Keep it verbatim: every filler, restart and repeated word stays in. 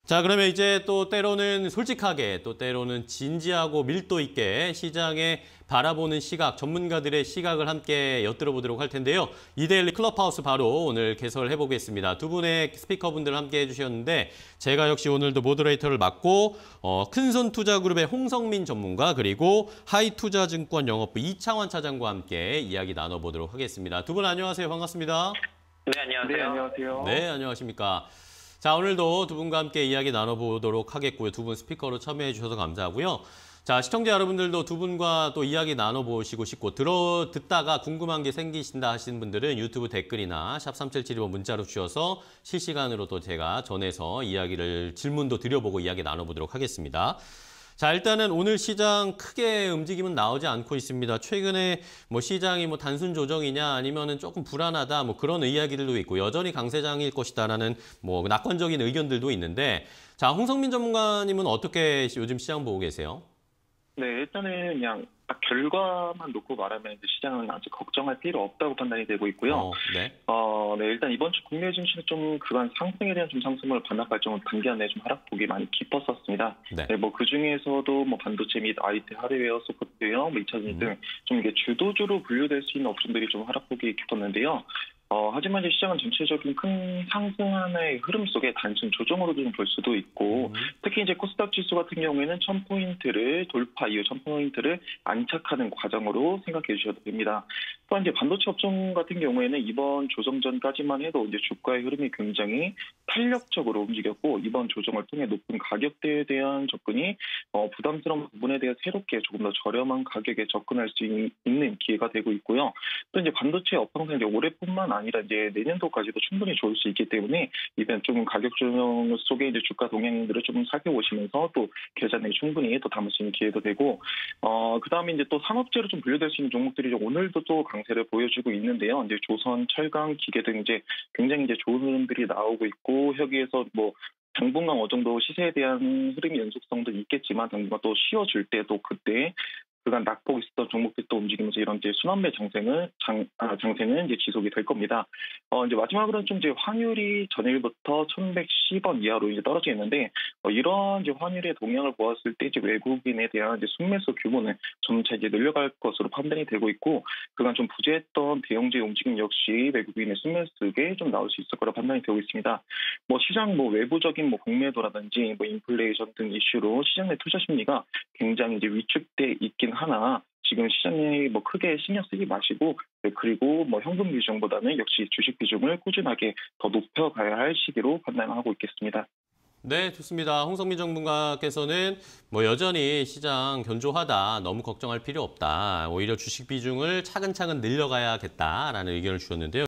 자, 그러면 이제 또 때로는 솔직하게, 또 때로는 진지하고 밀도 있게 시장에 바라보는 시각, 전문가들의 시각을 함께 엿들어 보도록 할 텐데요. 이데일리 클럽하우스 바로 오늘 개설을 해보겠습니다. 두 분의 스피커분들 함께 해주셨는데 제가 역시 오늘도 모더레이터를 맡고 어, 큰손투자그룹의 홍성민 전문가 그리고 하이투자증권 영업부 이창환 차장과 함께 이야기 나눠보도록 하겠습니다. 두 분 안녕하세요. 반갑습니다. 네, 안녕하세요. 네, 안녕하세요. 네, 안녕하십니까. 자, 오늘도 두 분과 함께 이야기 나눠보도록 하겠고요. 두 분 스피커로 참여해 주셔서 감사하고요. 자, 시청자 여러분들도 두 분과 또 이야기 나눠보시고 싶고 들어 듣다가 궁금한 게 생기신다 하시는 분들은 유튜브 댓글이나 샵 삼칠칠이 번 문자로 주셔서 실시간으로 또 제가 전해서 이야기를 질문도 드려보고 이야기 나눠보도록 하겠습니다. 자, 일단은 오늘 시장 크게 움직임은 나오지 않고 있습니다. 최근에 뭐 시장이 뭐 단순 조정이냐 아니면은 조금 불안하다 뭐 그런 이야기들도 있고 여전히 강세장일 것이다라는 뭐 낙관적인 의견들도 있는데 자, 홍성민 전문가님은 어떻게 요즘 시장 보고 계세요? 네, 일단은 그냥 딱 결과만 놓고 말하면 이제 시장은 아직 걱정할 필요 없다고 판단이 되고 있고요. 어, 네. 어, 네, 일단 이번 주 국내 증시는 좀 그간 상승에 대한 좀 상승을 반납할 정도로 단기 안에 좀 하락폭이 많이 깊었었습니다. 네. 네, 뭐 그 중에서도 뭐 반도체 및 아이티 하드웨어, 소프트웨어, 뭐 이 차 전지 등 좀 이게 주도주로 분류될 수 있는 업종들이 좀 하락폭이 깊었는데요. 어, 하지만 이제 시장은 전체적인 큰 상승의 흐름 속에 단순 조정으로 좀 볼 수도 있고, 음. 특히 이제 코스닥 지수 같은 경우에는 천 포인트를 돌파 이후 천 포인트를 안착하는 과정으로 생각해 주셔도 됩니다. 또한 이제 반도체 업종 같은 경우에는 이번 조정 전까지만 해도 이제 주가의 흐름이 굉장히 탄력적으로 움직였고, 이번 조정을 통해 높은 가격대에 대한 접근이 어, 부담스러운 부분에 대해 새롭게 조금 더 저렴한 가격에 접근할 수 있는 기회가 되고 있고요. 또 이제 반도체 업황상 이제 올해뿐만 아니라 이제 내년도까지도 충분히 좋을 수 있기 때문에 이번 좀 가격 조정 속에 이제 주가 동향들을 좀 살펴보시면서 또 계좌내에 충분히 또 담을 수 있는 기회도 되고, 어, 그 다음에 이제 또 산업재로 좀 분류될 수 있는 종목들이 오늘도 또 강세를 보여주고 있는데요. 이제 조선, 철강, 기계 등 이제 굉장히 이제 좋은 흐름들이 나오고 있고, 여기에서 뭐 당분간 어느 정도 시세에 대한 흐름이 연속성도 있겠지만 당분간 또 쉬어줄 때 또 그때 그간 낙폭 있었던 종목들이 또 움직이면서 이런 이제 순환매 장세는 장, 아, 장세는 이제 지속이 될 겁니다. 어, 이제 마지막으로는 좀 이제 환율이 전일부터 천백십 원 이하로 이제 떨어져 있는데, 어, 이런 이제 환율의 동향을 보았을 때 이제 외국인에 대한 이제 순매수 규모는 점차 이제 늘려갈 것으로 판단이 되고 있고, 그간 좀 부재했던 대형주의 움직임 역시 외국인의 순매수에 좀 나올 수 있을 거라 판단이 되고 있습니다. 뭐 시장 뭐 외부적인 뭐 공매도라든지 뭐 인플레이션 등 이슈로 시장 내 투자 심리가 굉장히 이제 위축돼 있긴 하나 지금 시장에 뭐 크게 신경 쓰지 마시고, 그리고 뭐 현금 비중보다는 역시 주식 비중을 꾸준하게 더 높여가야 할 시기로 판단하고 있겠습니다. 네, 좋습니다. 홍성민 전문가께서는 뭐 여전히 시장 견조하다, 너무 걱정할 필요 없다, 오히려 주식 비중을 차근차근 늘려가야겠다라는 의견을 주셨는데요.